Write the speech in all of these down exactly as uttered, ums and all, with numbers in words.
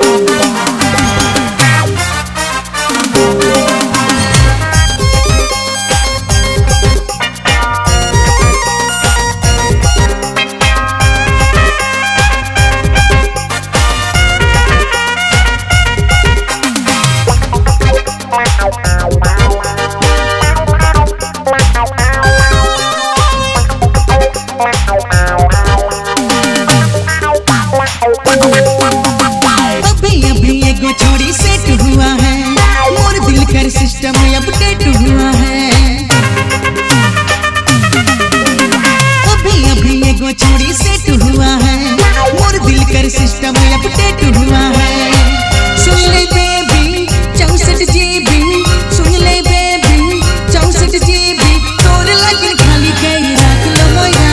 छोड़ी सेट हुआ है, मोर दिल कर सिस्टम अपडेट हुआ है। अभी अभी एगो छोड़ी सेट हुआ है, मोर दिल कर सिस्टम अपडेट हुआ है। सुन ले बेबी चौसठ जीबी, सुन ले बेबी चौसठ जीबी, तोर लगे खाली कर रख लो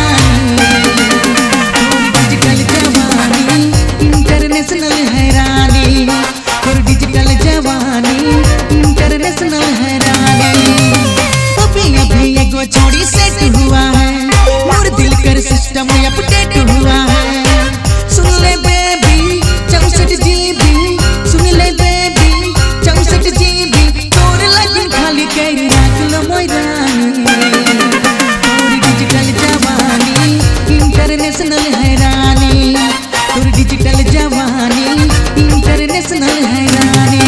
डिजिटल जवानी इंटरनेशनल हैरानी, डिजिटल जवानी इंटरनेशनल हैरानी। अभी अभी एगो छोड़ी सेट हुआ है, मोर दिल कर सिस्टम अपडेट हुआ है। सुन ले बेबी चौसठ जीबी, सुन ले बेबी चौसठ जीबी, तोर लगन खाली कर रख लो मोरानी। तोर डिजिटल जवानी इंटरनेशनल हैरानी, तोर डिजिटल जवानी इंटरनेशनल हैरानी।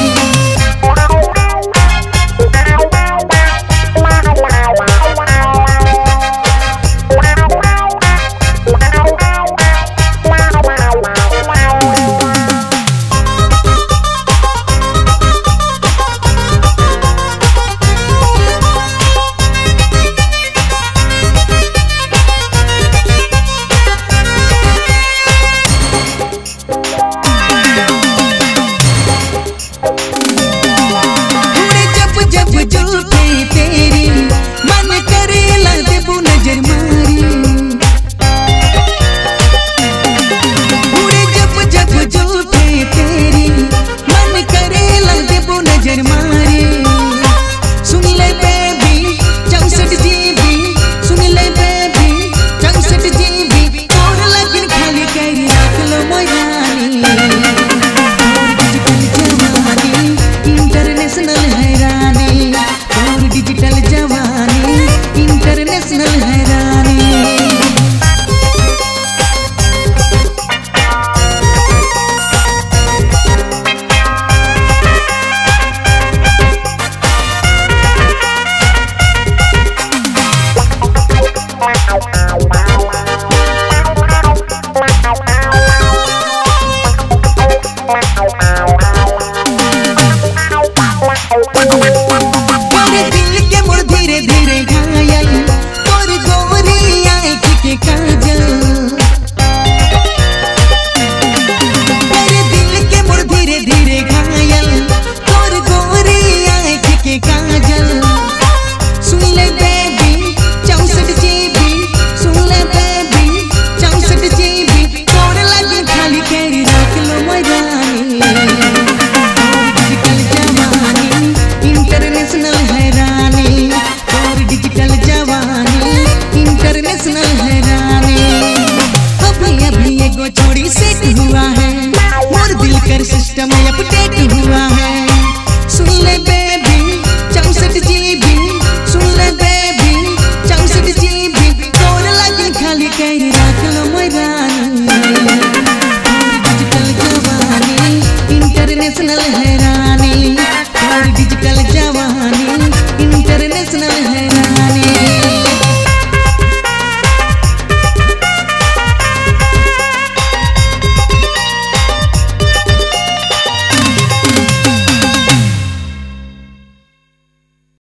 तेरी मन करेला देबू नजर मारी, पूरे जब जब जुल्फे तेरी मन करेला देबू नजर मारी। सुन ले बेबी चौसठ जीबी, सुन ले बेबी चौसठ जीबी, तोर लगन खाली कर रख लो मोरानी। डिजिटल जवानी इंटरनेशनल हैरानी, डिजिटल जवानी इंटरनेशनल हैरानी। धीरे धीरे घायल और गोरी आँख के काजल, मेरे दिल के मोर धीरे धीरे घायल और गोरी आँख के काजल। सुन ले बेबी चौसठ जीबी, सुन ले बेबी चौसठ जीबी, तोर लगन खाली कर रख लो मोरानी। डिजिटल जवानी इंटरनेशनल हैरानी, डिजिटल जवानी इंटरनेशनल हैरानी। अभी अभी एगो छोड़ी सेट हुआ है, मोर दिल कर सिस्टम अपडेट हुआ है। सुन ले बेबी चौसठ जीबी, सुन ले बेबी चौसठ जीबी, तोर लगन खाली कर रख लो मोरानी। डिजिटल जवानी इंटरनेशनल हैरानी, डिजिटल जवानी